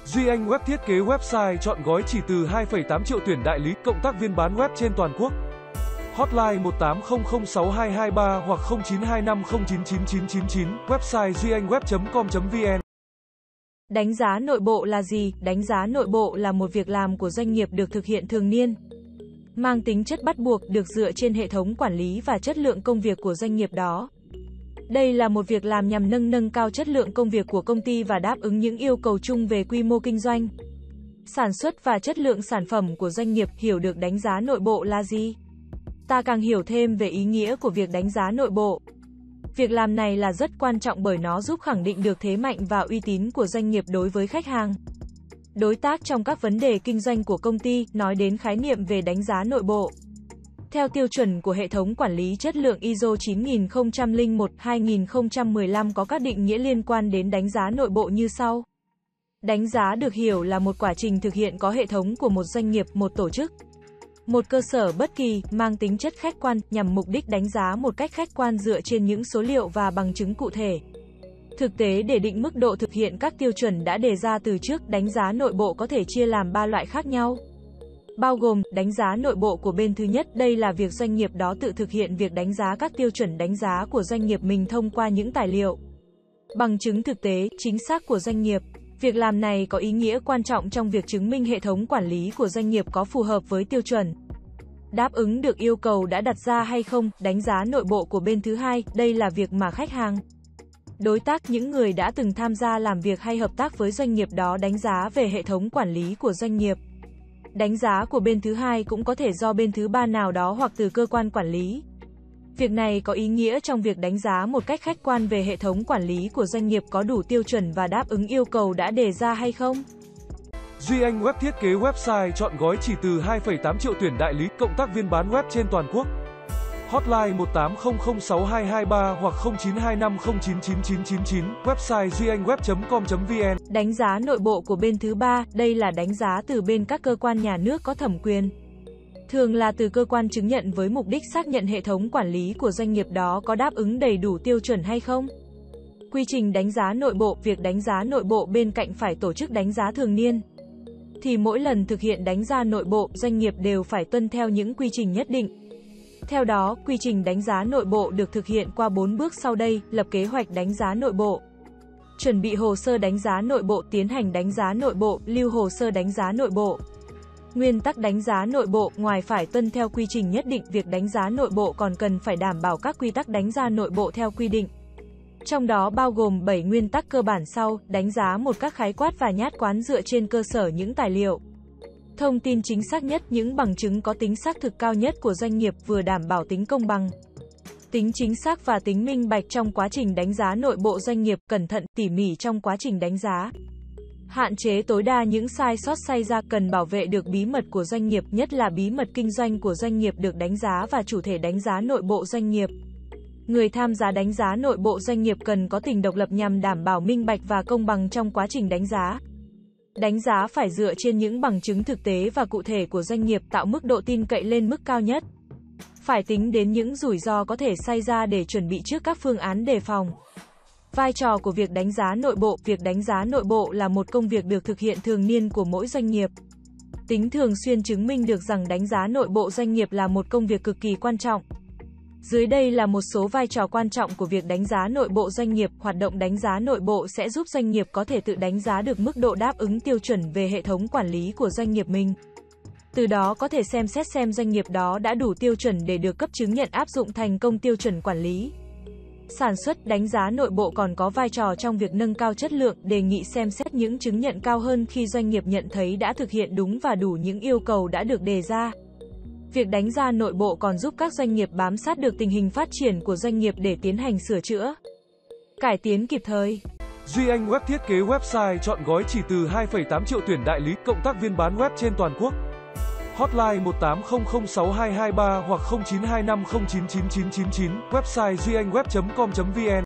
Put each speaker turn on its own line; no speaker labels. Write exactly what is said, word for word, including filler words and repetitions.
Duy Anh Web thiết kế website chọn gói chỉ từ hai phẩy tám triệu tuyển đại lý, cộng tác viên bán web trên toàn quốc. Hotline một tám không không sáu hai hai ba hoặc không chín hai năm không chín chín chín chín chín, website duy anh web chấm com chấm vn.
Đánh giá nội bộ là gì? Đánh giá nội bộ là một việc làm của doanh nghiệp được thực hiện thường niên, mang tính chất bắt buộc, được dựa trên hệ thống quản lý và chất lượng công việc của doanh nghiệp đó. Đây là một việc làm nhằm nâng nâng cao chất lượng công việc của công ty và đáp ứng những yêu cầu chung về quy mô kinh doanh, sản xuất và chất lượng sản phẩm của doanh nghiệp. Hiểu được đánh giá nội bộ là gì, ta càng hiểu thêm về ý nghĩa của việc đánh giá nội bộ. Việc làm này là rất quan trọng bởi nó giúp khẳng định được thế mạnh và uy tín của doanh nghiệp đối với khách hàng, đối tác trong các vấn đề kinh doanh của công ty. Nói đến khái niệm về đánh giá nội bộ, theo tiêu chuẩn của hệ thống quản lý chất lượng i ét o chín nghìn không trăm lẻ một hai nghìn không trăm mười lăm có các định nghĩa liên quan đến đánh giá nội bộ như sau. Đánh giá được hiểu là một quá trình thực hiện có hệ thống của một doanh nghiệp, một tổ chức, một cơ sở bất kỳ, mang tính chất khách quan, nhằm mục đích đánh giá một cách khách quan dựa trên những số liệu và bằng chứng cụ thể, thực tế để định mức độ thực hiện các tiêu chuẩn đã đề ra từ trước. Đánh giá nội bộ có thể chia làm ba loại khác nhau, bao gồm đánh giá nội bộ của bên thứ nhất. Đây là việc doanh nghiệp đó tự thực hiện việc đánh giá các tiêu chuẩn đánh giá của doanh nghiệp mình thông qua những tài liệu, bằng chứng thực tế, chính xác của doanh nghiệp. Việc làm này có ý nghĩa quan trọng trong việc chứng minh hệ thống quản lý của doanh nghiệp có phù hợp với tiêu chuẩn, đáp ứng được yêu cầu đã đặt ra hay không. Đánh giá nội bộ của bên thứ hai, đây là việc mà khách hàng, đối tác, những người đã từng tham gia làm việc hay hợp tác với doanh nghiệp đó đánh giá về hệ thống quản lý của doanh nghiệp. Đánh giá của bên thứ hai cũng có thể do bên thứ ba nào đó hoặc từ cơ quan quản lý. Việc này có ý nghĩa trong việc đánh giá một cách khách quan về hệ thống quản lý của doanh nghiệp có đủ tiêu chuẩn và đáp ứng yêu cầu đã đề ra hay không.
Duy Anh Web thiết kế website chọn gói chỉ từ hai phẩy tám triệu tuyển đại lý, cộng tác viên bán web trên toàn quốc. Hotline một tám không không sáu hai hai ba hoặc không chín hai năm không chín chín chín chín chín, website duy anh web chấm com chấm vn.
Đánh giá nội bộ của bên thứ ba, đây là đánh giá từ bên các cơ quan nhà nước có thẩm quyền, thường là từ cơ quan chứng nhận với mục đích xác nhận hệ thống quản lý của doanh nghiệp đó có đáp ứng đầy đủ tiêu chuẩn hay không. Quy trình đánh giá nội bộ, việc đánh giá nội bộ bên cạnh phải tổ chức đánh giá thường niên, thì mỗi lần thực hiện đánh giá nội bộ, doanh nghiệp đều phải tuân theo những quy trình nhất định. Theo đó, quy trình đánh giá nội bộ được thực hiện qua bốn bước sau đây: lập kế hoạch đánh giá nội bộ, chuẩn bị hồ sơ đánh giá nội bộ, tiến hành đánh giá nội bộ, lưu hồ sơ đánh giá nội bộ. Nguyên tắc đánh giá nội bộ, ngoài phải tuân theo quy trình nhất định, việc đánh giá nội bộ còn cần phải đảm bảo các quy tắc đánh giá nội bộ theo quy định. Trong đó bao gồm bảy nguyên tắc cơ bản sau: đánh giá một cách khái quát và nhất quán dựa trên cơ sở những tài liệu, thông tin chính xác nhất, những bằng chứng có tính xác thực cao nhất của doanh nghiệp, vừa đảm bảo tính công bằng, tính chính xác và tính minh bạch trong quá trình đánh giá nội bộ doanh nghiệp, cẩn thận, tỉ mỉ trong quá trình đánh giá, hạn chế tối đa những sai sót xảy ra, cần bảo vệ được bí mật của doanh nghiệp, nhất là bí mật kinh doanh của doanh nghiệp được đánh giá và chủ thể đánh giá nội bộ doanh nghiệp. Người tham gia đánh giá nội bộ doanh nghiệp cần có tính độc lập nhằm đảm bảo minh bạch và công bằng trong quá trình đánh giá. Đánh giá phải dựa trên những bằng chứng thực tế và cụ thể của doanh nghiệp, tạo mức độ tin cậy lên mức cao nhất. Phải tính đến những rủi ro có thể xảy ra để chuẩn bị trước các phương án đề phòng. Vai trò của việc đánh giá nội bộ, việc đánh giá nội bộ là một công việc được thực hiện thường niên của mỗi doanh nghiệp. Tính thường xuyên chứng minh được rằng đánh giá nội bộ doanh nghiệp là một công việc cực kỳ quan trọng. Dưới đây là một số vai trò quan trọng của việc đánh giá nội bộ doanh nghiệp. Hoạt động đánh giá nội bộ sẽ giúp doanh nghiệp có thể tự đánh giá được mức độ đáp ứng tiêu chuẩn về hệ thống quản lý của doanh nghiệp mình. Từ đó có thể xem xét xem doanh nghiệp đó đã đủ tiêu chuẩn để được cấp chứng nhận áp dụng thành công tiêu chuẩn quản lý. Sản xuất. Đánh giá nội bộ còn có vai trò trong việc nâng cao chất lượng, đề nghị xem xét những chứng nhận cao hơn khi doanh nghiệp nhận thấy đã thực hiện đúng và đủ những yêu cầu đã được đề ra. Việc đánh giá nội bộ còn giúp các doanh nghiệp bám sát được tình hình phát triển của doanh nghiệp để tiến hành sửa chữa, cải tiến kịp thời.
Duy Anh Web thiết kế website chọn gói chỉ từ hai phẩy tám triệu tuyển đại lý, cộng tác viên bán web trên toàn quốc. Hotline một tám không không sáu hai hai ba hoặc không chín hai năm không chín chín chín chín chín, website duy anh web chấm com chấm vn.